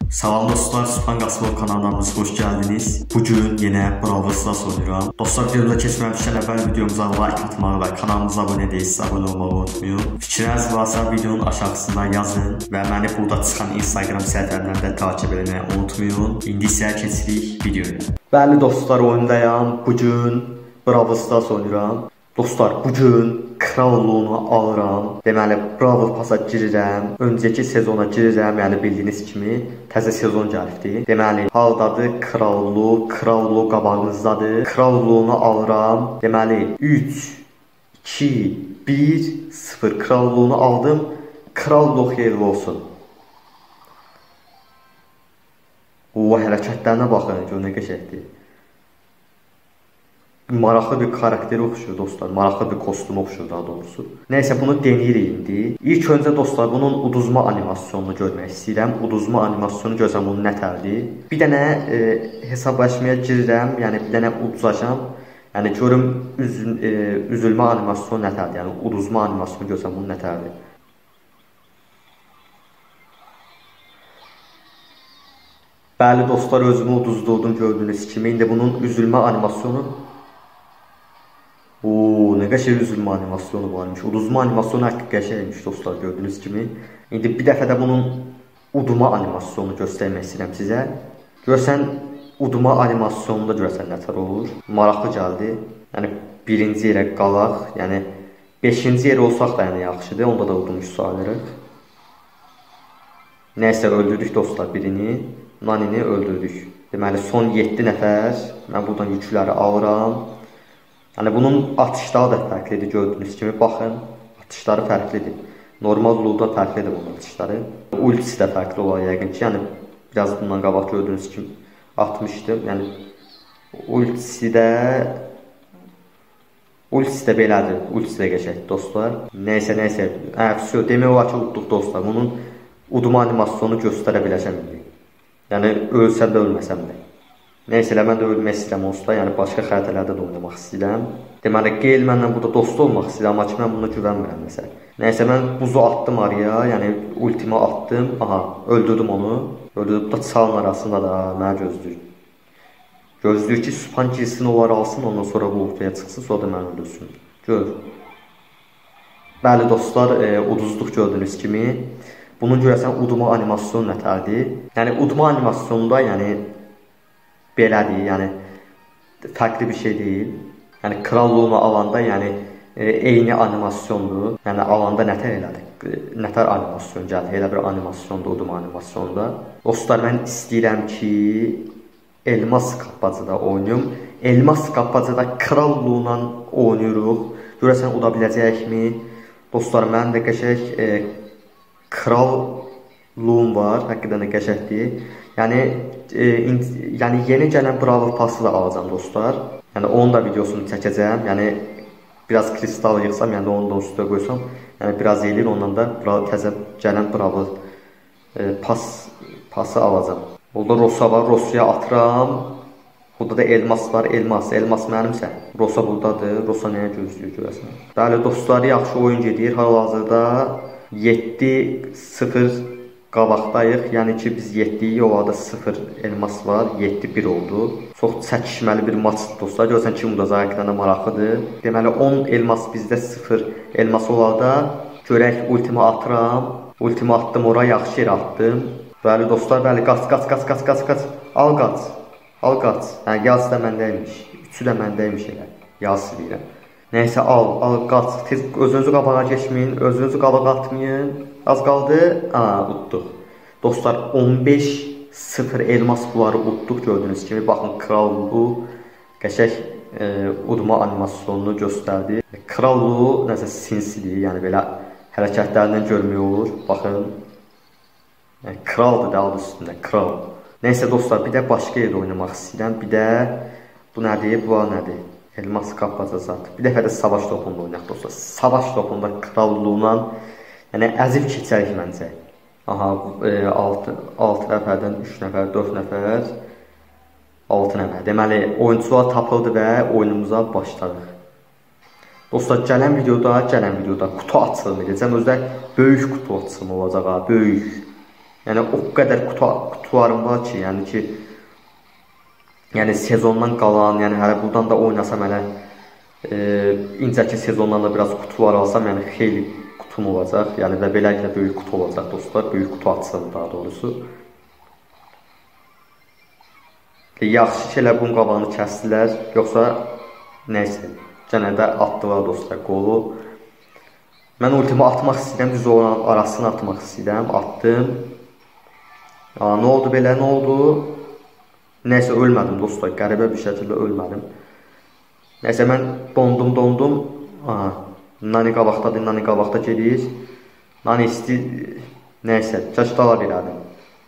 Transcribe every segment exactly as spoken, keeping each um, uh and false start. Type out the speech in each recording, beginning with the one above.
Salam dostlar, Sübhan Qasımov kanallarımıza hoş geldiniz. Bugün yine Brawl Stars oynuyorum. Dostlar, videoda keçməmişdən əvvəl videomuza like atmağı və kanalımıza abunə deyilsiniz, abunə olmağı unutmayın. Fikriniz varsa videonun aşağısında yazın və məni burada çıxan Instagram səhifələrindən də takip etməyi unutmayın. İndi isə keçirik videoya. Bəli dostlar, oyundayam. Bugün Brawl Stars oynuyorum. Dostlar, bugün kralluğunu alıram. Deməli, Brawl Passa girirəm. Öncəki sezona girirəm, yəni bildiyiniz kimi təzə sezon gəlibdi. Deməli, haldadır kralluq, kralluq qabağınızdadır. Kralluğunu alıram. Deməli, üç, iki, bir, sıfır kralluğunu aldım. Kralluq xeyirli olsun. O hərəkətlərinə baxın, gör nə qəşəngdir. Maraqlı bir karakteri oxşur dostlar, maraqlı bir kostümü oxşur daha doğrusu. Nəysə, bunu deneyirik indi. İlk öncə dostlar, bunun uduzma animasyonunu görmək istəyirəm. Uduzma animasyonu gözəm bunun nətərdir. Bir dənə e, hesablaşmaya girirəm, yəni bir dənə uduzacam. Yəni görüm üz, e, üzülmə animasyonu nətərdir, yəni uduzma animasyonu gözəm bunun nətərdir. Bəli dostlar, özümü uduzdurdum gördüyünüz kimi. İndi bunun üzülmə animasyonu Ooo, nə qəşəng üzülmə animasyonu varmış. Uduzma animasyonu həqiqi qəşəngmiş dostlar, gördüyünüz kimi. İndi bir dəfə də bunun uduma animasyonunu göstərmək istəyirəm sizə. Görsən, uduma animasyonunda görsən nətər olur. Maraqlı gəldi. Yəni, birinci yerə qalaq. Yəni, beşinci yerə olsaq da yəni yaxşıdır. Onda da udumuş sayılırıq. Nəysə, öldürdük dostlar birini. Nanini öldürdük. Deməli, son yeddi nəfər. Mən buradan yükləri alıram. Yəni bunun atışları da fərqlidir gördüyünüz kimi. Baxın, atışları fərqlidir. Normal luda fərqlidir bunun atışları. Ultisi də fərqli olar yəqin ki. Yəni biraz bundan qabaq gördüyünüz kimi atmışdım. Yəni ultisi də ultisi də belədir. Ultisi də qəşəngdir dostlar. Nəysə, nəysə. Hə, vəsə demək olar ki, udduq dostlar. Bunun uduma animasyonu göstərə biləcəm indi. Yəni ölsəm də ölməsəm də. Nəysə, mən də ölmək istəyirəm onsuz, yəni başqa xəritələrdə də oynamaq istəyirəm. Deməli, Gale mənlə burada dost olmaq istəyirəm, amma ki, mən buna güvənmirəm məsəl. Nəysə, mən buzu atdım araya, yəni ultimi atdım. Aha, öldürdüm onu. Öldürdüm da çalın arasında da mənə gözləyir. Gözləyir ki, Sübhan girsin, onları alsın, ondan sonra bu ortaya çıxsın, sonra da mənə öldürsün. Gör. Bəli dostlar, e, uduzduq gördüyünüz kimi. Bunun görəsən uduma animasyonu nətərdir? Yəni, uduma animasyonunda, yəni belədir, yəni fərqli bir şey deyil. Yəni kralluğunu alanda, yəni e, eyni animasyondur. Yəni alanda nətər elədik? Nətər animasyon gəlir? Elə bir animasyonda, uduma animasyonda. Dostlar, mən istəyirəm ki, elmas qapacıda oynayım. Elmas qapacıda kralluğuna oynayırıq. Görəsən uda biləcəkmi? Dostlar, mənim də qəşəng e, kralluğum var. Həqiqətən də qəşəngdir. Yəni, e, yəni yeni gələn Brawl Pass'ı da alacağım dostlar. Yəni onun da videosunu çəkəcəm. Yəni biraz kristal yığsam, yəni onu da üstə qoysam, yəni biraz eləyir, ondan da təzə gələn Brawl e, Pass Pass'ı alacağım. Burada Rosa var, Rosa'ya atıram. Burada da elmas var, elmas, elmas mənimsə. Rosa buradadır. Rosa nəyə gözləyir görəsən? Bəli dostlar, yaxşı oyun gedir. Hal-hazırda yeddi sıfır qabaqdayıq, yəni ki biz yeddi, o arada sıfır elmas var, yeddi bir oldu. Çox çəkişməli bir maçdır dostlar, görsən ki udacaq, həqiqətən də maraqlıdır. Deməli on elmas bizdə, sıfır elmas olarda görək ultimi atıram. Ultimi atdım, ora yaxşı yer atdım. Bəli dostlar, bəli, qaç, qaç, qaç, qaç, qaç, qaç. Al qaç, al qaç. Hə, yazı da məndəymiş, üçü də məndəymiş elə, yazı deyirəm. Nəysə, al, al, qaç, tez özünüzü qabağa geçməyin, özünüzü qabağa atmayın. Az qaldı, aa, udduq. Dostlar, on beş sıfır elmas bunları udduq gördüyünüz kimi. Baxın, kralluğu qəşəng e, udma animasyonunu göstərdi. Kralluğu nəsə sinsidir, yəni belə hərəkətlərindən görmək olur. Baxın, yəni, kraldır da adı üstündə, kral. Nəysə dostlar, bir də başqa yerdə oynamaq istəyirəm. Bir də bu nədir, bu nədir? Elmas qapacaq. Bir dəfə də savaş topunda oynayaq dostlar. Savaş topunda kralluğuna, yəni əzib keçərik məncə. Aha, altı nəfərdən üç nəfər, dörd nəfər, altı nəfər. Deməli, oyuncular tapıldı və oyunumuza başladıq. Dostlar, gələn videoda, gələn videoda qutu açılımı edəcəm. Özdə böyük qutu açılımı olacaq, böyük. Yəni o qədər kutu, kutularım var ki, yəni ki yəni sezondan qalan, yəni hələ buradan da oynasam hələ e, incəki sezondan da biraz kutular alsam, yəni xeyli kutum olacaq. Yəni və beləliklə böyük kutu olacaq dostlar. Böyük kutu açsın daha doğrusu. Yaxşı ki elə bunun qabağını kəsdilər. Yoxsa nəysə, yenə də atdılar dostlar qolu. Mən ultimi atmaq istəyirəm, düz olan arasını atmaq istəyirəm. Atdım. Aa, nə oldu belə, nə oldu? Nəysə ölmədim dostlar, qəribə bir şəkildə ölmədim. Nəysə mən dondum, dondum. Aha, Nani qabaqdadır, Nani qabaqda gedir. Nani istəyir, nəysə, çək dala verədim.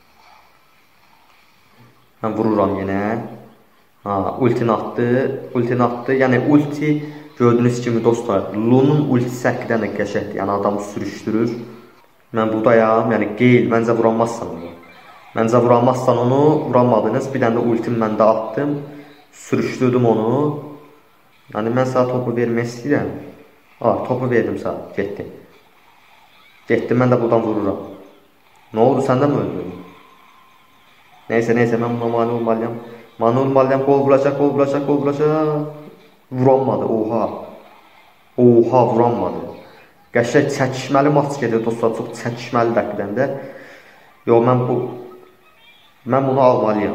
Mən vururam yenə. Ha, ultini atdı, ultini atdı. Yəni ulti gördüyünüz kimi dostlar, Lun'un ultisi həqiqətən də qəşəngdir. Yəni adamı sürüşdürür. Mən buradayam, yəni qeyl, məncə vuramazsan onu. Məncə vuramazsan onu, vuramadınız. Bir dənə də ultim məndə atdım. Sürüşdürdüm onu. Yəni mən sənə topu vermək istəyirəm. Ha, topu verdim sənə, getdim. Getdim, mən də buradan vururam. Nə oldu, sən də mi öldün? Neysə, neysə, mən buna mani olmalıyam. Mani olmalıyam, qol vuracaq, qol vuracaq, qol vuracaq. Vuranmadı, oha. Oha, vuranmadı. Qəşək çəkişməli maç gedir dostlar, çox çəkişməli dəqiqdən də. Yox, mən bu... Mən bunu almalıyam.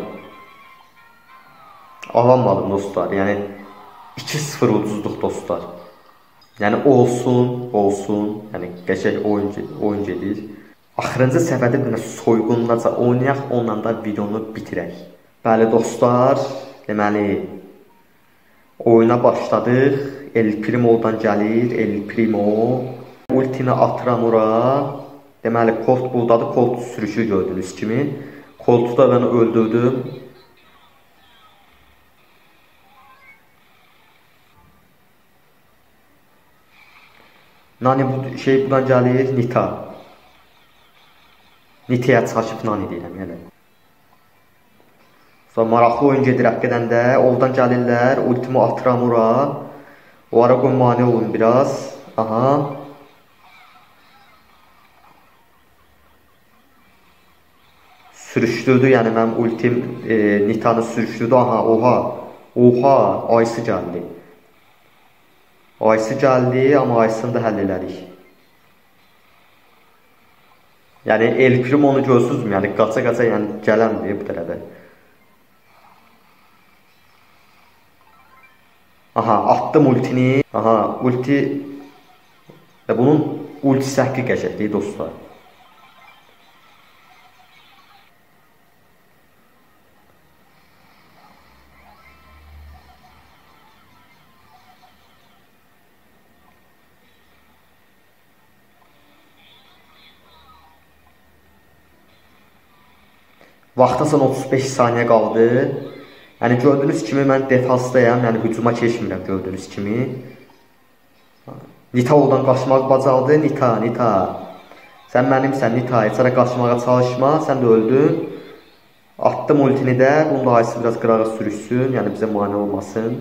Alamadım dostlar, yəni iki sıfır ucuzluq dostlar. Yəni olsun, olsun, yəni qəşək oyun, oyun gedir. Axırıncı səfərdə bir soyğunlaca oynayaq, onunla da videonu bitirək. Bəli dostlar, deməli oyuna başladıq. El Primo'dan gəlir, El Primo. Ultini atıram ora. Deməli Colt buradadır, Colt sürüşü gördüyünüz kimi. Colt'u da mən öldürdüm. Nani bu şey buradan gəlir, Nita. Nita'ya çaşıb Nani deyirəm yəni. Sonra maraqlı oyun gedir həqiqətən də. Oradan gəlirlər, ultimi atıram ora. O ara qoy mane olun biraz. Aha. Sürüşdürdü, yəni mənim ultim e, Nita'nı sürüşdürdü. Aha, oha. Oha, Aysı gəldi. Aysı gəldi, amma Aysını da həll elədik. Yəni El Primo'nu görsünüzmü? Yəni qaça-qaça yəni gələndir bu tərəfə. Aha, attım ultini. Aha, ulti və bunun ultisi həqqi qəşəkdir dostlar. Vaxtasan otuz beş saniyə qaldı. Yəni gördüyünüz kimi mən defansdayam, yəni hücuma keçmirəm gördüyünüz kimi. Nita oradan qaçmaq bacardı. Nita, Nita. Sən mənimsən Nita, heç ara qaçmağa çalışma, sən də öldün. Attım ultini də, bunun da Aysı biraz qırağa sürüşsün, yəni bizə mane olmasın.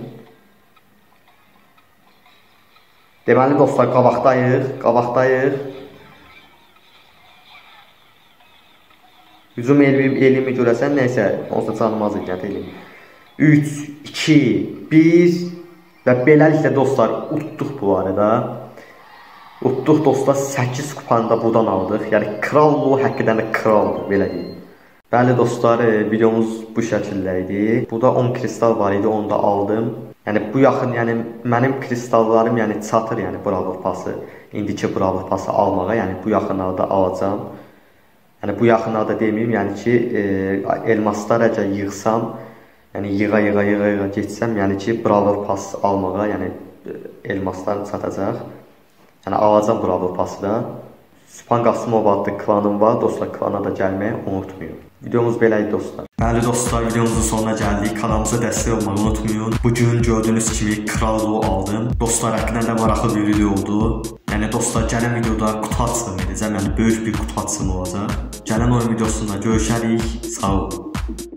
Deməli dostlar, qabaqdayıq, qabaqdayıq. Hücum elimi görəsən, nəysə, onsuz canımazı gəl elimi. üç, iki, bir və beləliklə dostlar, utduq bu arada. Utduq dostlar, səkkiz kupanı da buradan aldıq. Yəni, krallığı həqiqdən də kraldır, belə deyim. Bəli dostlar, videomuz bu şəkildə idi. Burada on kristal var idi, onu da aldım. Yəni, bu yaxın, yəni, mənim kristallarım yəni, çatır, yəni, Brawl Pass'ı, indiki Brawl Pass'ı almağa, yəni, bu yaxınlarda alacam. Yəni bu yaxınlarda deməyim, yəni ki, e, elmaslar əgər yığsam, yəni yığa yığa yığa yığa getsəm, yəni ki, Brawl Pass almağa, yəni elmaslar çatacaq. Yəni alacam Brawl Pass'ı da. Süpan Qasımov adlı klanım var, dostlar klana da gəlməyi unutmayın. Videomuz belə idi dostlar. Bəli dostlar, videomuzun sonuna gəldik. Kanalımıza dəstək olmağı unutmayın. Bugün gördüyünüz kimi krallığı aldım. Dostlar həqiqətən də maraqlı bir video oldu. Yəni dostlar, gələn videoda kutu açılımı edəcəm. Yəni böyük bir kutu açılımı olacaq. Gələn oyun videosunda görüşərik. Sağ olun.